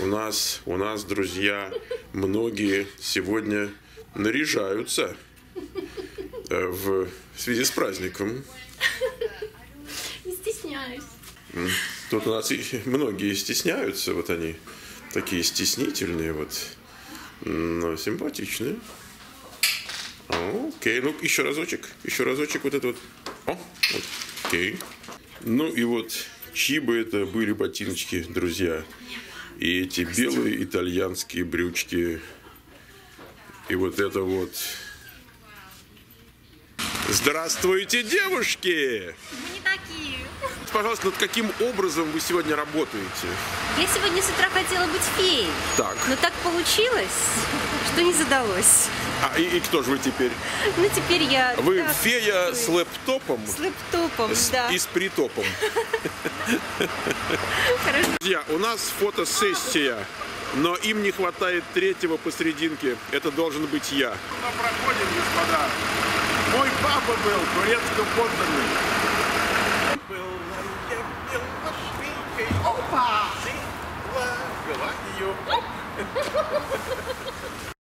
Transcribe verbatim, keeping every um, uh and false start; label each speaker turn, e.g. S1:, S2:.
S1: у нас, у нас, друзья, многие сегодня наряжаются в связи с праздником.
S2: Не стесняюсь.
S1: Тут у нас многие стесняются, вот они такие стеснительные, вот, но симпатичные. Окей, ну еще разочек, еще разочек вот это вот. О, вот, окей. Ну и вот, чьи бы это были ботиночки, друзья. И эти белые итальянские брючки. И вот это вот. Здравствуйте, девушки!
S2: Мы не такие.
S1: Пожалуйста, над каким образом вы сегодня работаете?
S2: Я сегодня с утра хотела быть феей.
S1: Так.
S2: Но так получилось, что не задалось.
S1: А и, и кто же вы теперь?
S2: Ну, теперь я...
S1: Вы
S2: так,
S1: фея с лэптопом?
S2: С лэптопом,
S1: с,
S2: да.
S1: И с притопом.
S2: Хорошо.
S1: Друзья, у нас фотосессия, но им не хватает третьего посерединке. Это должен быть я.
S3: Мы проходим, господа. Мой папа был турецким подданным. Был я швейкой. Опа! Ты была ее.